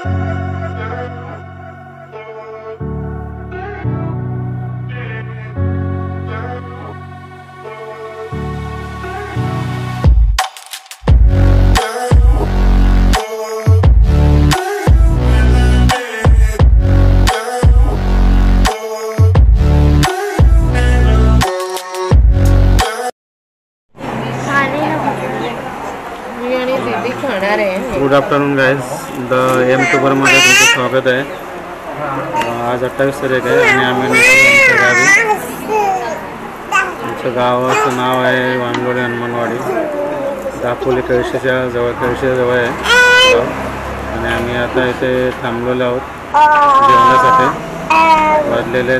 Good afternoon guys, the M tuber मध्ये तुमचं स्वागत आहे। आज 28 तारीख आहे आणि आम्ही आमच्या गावी, आमच्या गावाचं नाव आहे वांगलोळी हनुमानवाडी, दापोली कळशीच्या जवळ आहे गाव। आणि आम्ही आता इथे थांबलेलो आहोत जेवणासाठी। वाजलेले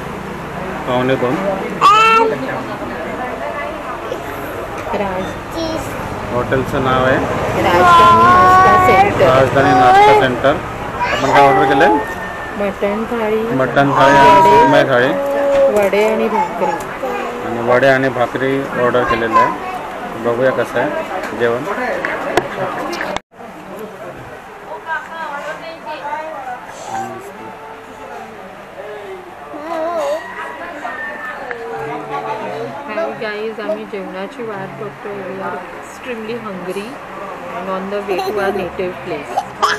1:15। हॉटेलचं नाव आहे राजधानी नाश्ता सेंटर। आपण काय ऑर्डर केलं? मटन थाळी आणि सुरमई थाळी, वडे आणि भाकरी ऑर्डर केलेलं आहे। बघूया कसं आहे जेवण। गाइस, आम्ही जेवणाची वाट बघतोय। We are extremely hungry and on the way to our native place.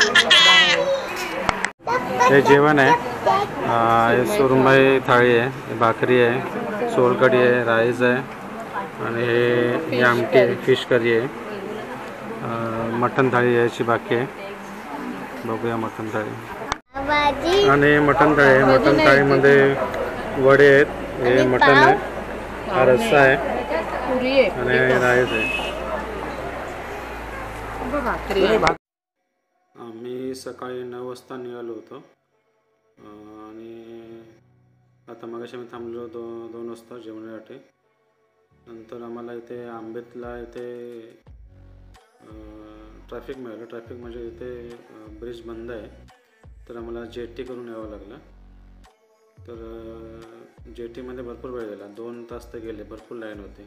हे जेवण आहे, सुरमई थाळी आहे, भाकरी आहे, सोलकढी आहे, राईस आहे आणि हे आमटी आहे, फिश करी आहे, मटन थाळी यायची बाकी आहे। बघूया मटन थाळी आणि मटन थाळी आहे। मटन थाळीमध्ये वडे आहेत, हे मटन आहे, हा रस्सा आहे आणि राईस आहे। आम्ही सकाळी 9 वाजता निघालो होतो आणि आता मगाशी आम्ही थांबलो 2 वाजता जेवणासाठी। नंतर आम्हाला इथे आंबेतला इथे ट्रॅफिक मिळालं। ट्रॅफिक म्हणजे इथे ब्रिज बंद आहे, तर आम्हाला जेटी करून यावं लागलं। तर जेटीमध्ये भरपूर वेळ गेला, 2 तास तर गेले, भरपूर लाईन होती।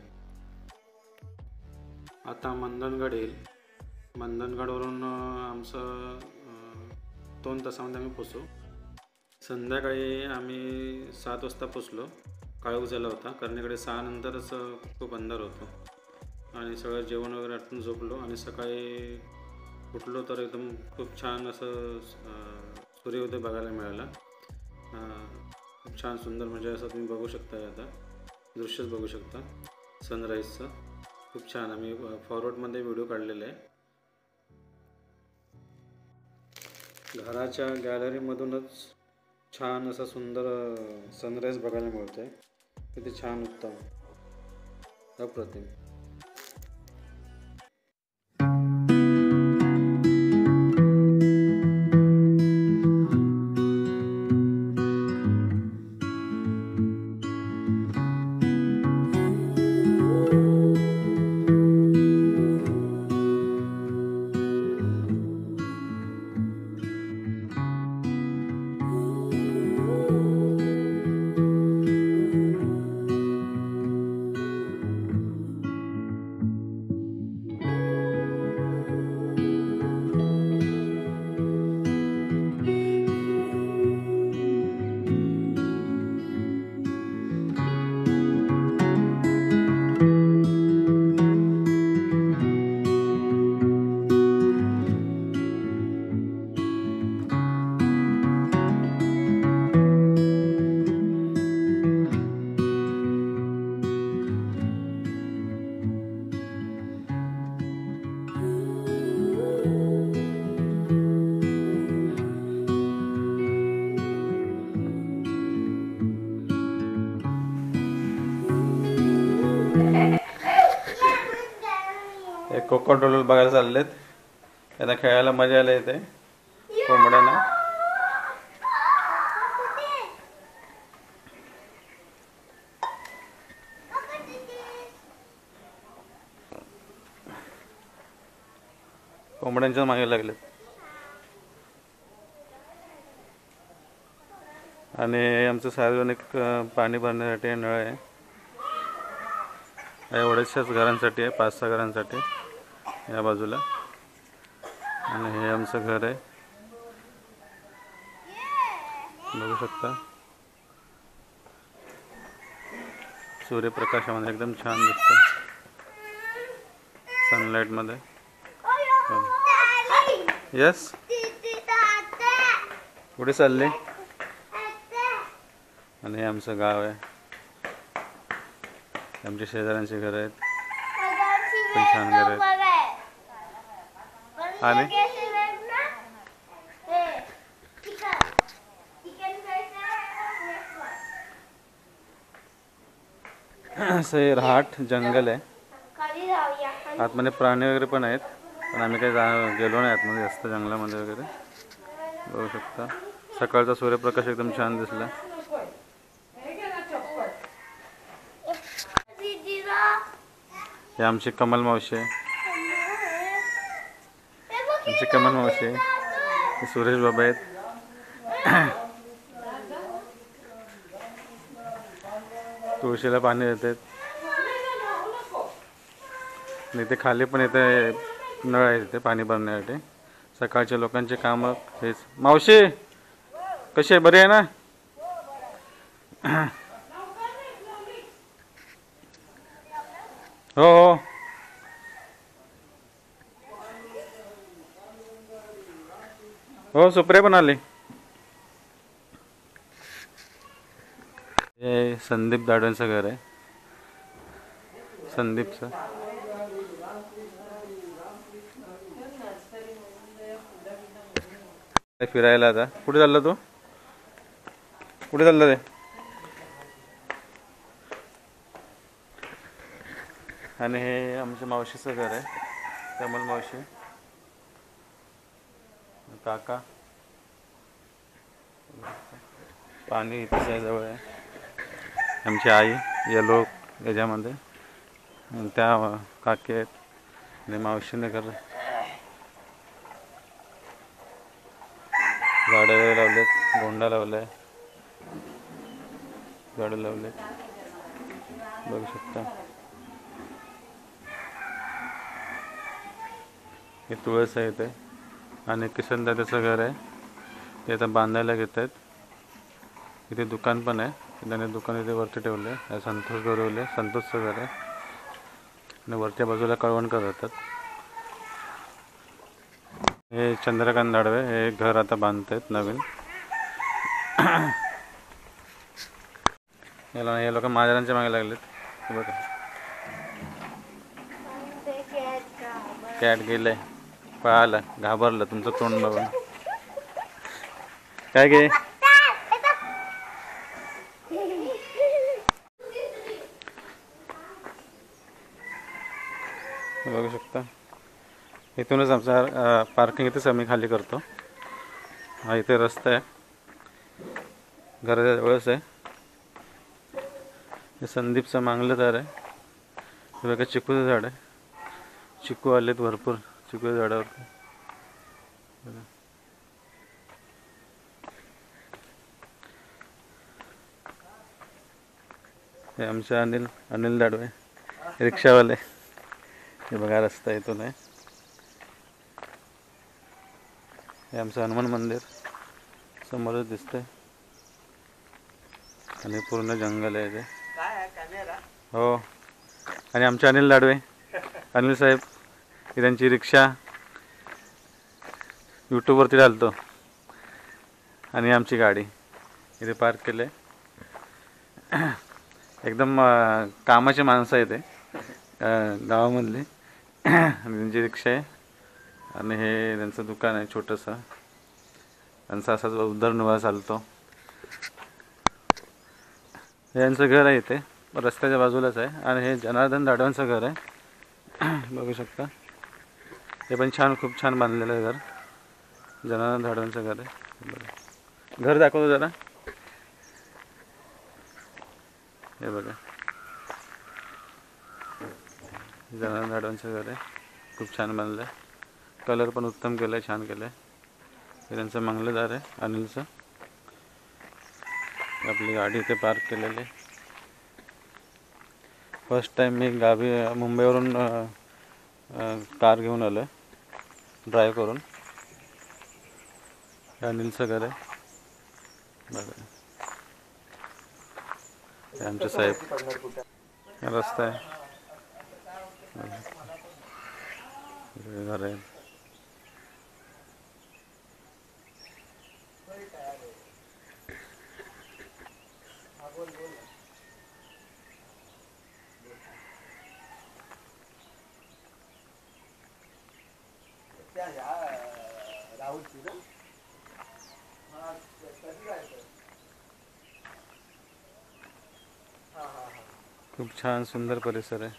आता मंदनगड येईल, मंदनगडवरून आमचं 2 तासामध्ये आम्ही पोचू। संध्याकाळी आम्ही 7 वाजता पोचलो। काळोख झाला होता कारण इकडे 6 नंतरच खूप अंधार होतो आणि सगळं जेवण वगैरे आटून झोपलो आणि सकाळी उठलो तर एकदम खूप छान असं सूर्योदय बघायला मिळाला। खूप छान सुंदर, म्हणजे असं तुम्ही बघू शकता, आता दृश्यच बघू शकता सनराईजचं। खूप छान, आम्ही फॉरवर्डमध्ये व्हिडिओ काढलेला आहे। घराच्या गॅलरीमधूनच छान असा सुंदर सनराईज बघायला मिळतोय। किती छान, उत्तम, अप्रतिम। कोकोडोल बघायला चाललेत, त्यांना खेळायला मजा आली इथे कोंबड्यांना। कोंबड्यांच्या मागे लागलेत आणि आमचं सार्वजनिक पाणी भरण्यासाठी नळ आहे, एवढ्याशाच घरांसाठी आहे, 5-6 घरांसाठी या बाजूला। आणि हे आमचं घर आहे, बघू शकता सूर्यप्रकाशामध्ये एकदम छान दिसतं सनलाईटमध्ये. यस कुठे चालले? आणि हे आमचं गाव आहे. आमच्या शेजाऱ्यांची घरं आहेत, पण छान घर आहेत. आणि असं हे राहाट जंगल आहे. आतमध्ये प्राणी वगैरे पण आहेत, पण आम्ही काही गेलो नाही आतमध्ये जास्त जंगलामध्ये वगैरे. बघू शकता सकाळचा सूर्यप्रकाश एकदम छान दिसला. हे आमची कमल मावशी आहे. आमची कमल मावशी आहे. हे सुरेश बाबा आहेत. तुळशीला पाणी देतात. इथे खाली पण इथे नळ आहे, तिथे पाणी भरण्यासाठी. सकाळच्या लोकांचे काम हेच. मावशी कशी आहे? बरी आहे ना? हो हो हो सुप्रिया पण आली. हे संदीप दाडवांचं घर आहे. संदीपचं फिरायला. आता कुठे चालला तू? कुठे चालला ते? आणि हे आमच्या मावशीचं घर आहे, कमल मावशी. काका पाणी इथे जवळ आहे. आमची आई येलो याच्यामध्ये. त्या काकी आहेत आणि मावशीने घर. झाडं लावलेत, गोंडा लावलाय, झाडं लावलेत. बघू शकता हे तुळस आहे इथे. आणि किसन दादाचं घर आहे, ते आता बांधायला घेत आहेत. इथे दुकान पण आहे, त्याने दुकान इथे वरती ठेवलं आहे. संतोष गोरवले, संतोषचं घर आहे. आणि वरच्या बाजूला कळवणकर राहतात. हे चंद्रकांत दाडवे हे घर आता बांधतायत नवीन. हे लोक मांजरांच्या मागे लागलेत. बघा कॅट गेलंय पळाला, घाबरलं तुमचं तोंड बघून. काय गे? बघू शकता इथूनच आमचा पार्किंग इथेच आम्ही खाली करतो. हा इथे रस्ता आहे, घराच्या जवळच आहे. हे संदीपचं मांगलदार आहे. हे बघा चिकूचं झाड आहे. चिकू आलेत भरपूर चिकूच्या झाडावर. हे आमचे अनिल दाडवे रिक्षावाले. हे बघा रस्ता इथून आहे. हे आमचं हनुमान मंदिर समोरच दिसतंय. आणि पूर्ण जंगल आहे ते. हो आणि आमचे अनिल दाडवे, अनिल साहेब, ही त्यांची रिक्षा यूट्यूबवरती घालतो. आणि आमची गाडी इथे पार्क केले. एकदम कामाचे माणसं आहे ते गावामधली. आणि त्यांची रिक्षा आहे आणि हे त्यांचं दुकान आहे छोटंसं. त्यांचा असाच उदरनिर्वाह चालतो. हे यांचं घर आहे इथे रस्त्याच्या बाजूलाच आहे. आणि हे जनार्दन दाडवांचं घर आहे. बघू शकता हे पण छान, खूप छान बांधलेलं आहे घर. जनार्दन दाडवांचं घर आहे. घर दाखवतो जरा. हे बघा जनार्दन दाडवांचं घर आहे, खूप छान बांधलं आहे. कलर पण उत्तम केलं आहे, छान केलं आहे. हे त्यांचं मंगलदार आहे अनिलचं. आपली गाडी इथे पार्क केलेली आहे. फर्स्ट टाईम मी गावी मुंबईवरून कार घेऊन आलो आहे ड्राईव्ह करून. हे अनिलचं घर आहे. बघा हे आमचे साहेब, हा रस्ता आहे, इकडे घर आहे. खूप छान सुंदर परिसर आहे.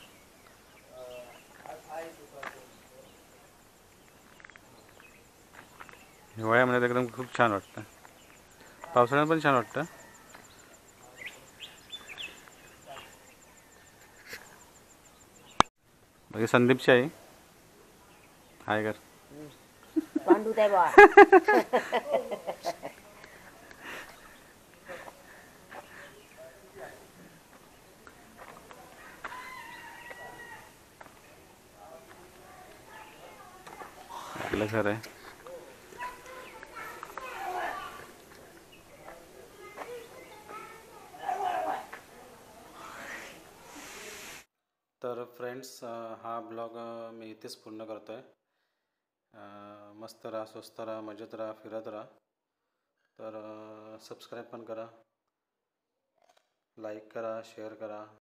हिवाळ्यामध्ये एकदम खूप छान वाटतं, पावसाळ्यात पण छान वाटतं. बाकी संदीपची आई हाय कर. पांडू ते बा आपलं घर आहे. तर फ्रेंड्स, हा ब्लॉग मी इथेच पूर्ण करतो आहे. मस्त राहा, स्वस्त राहा, मजेत राहा, फिरत राहा. तर सबस्क्राईब पण करा, लाईक करा, शेअर करा.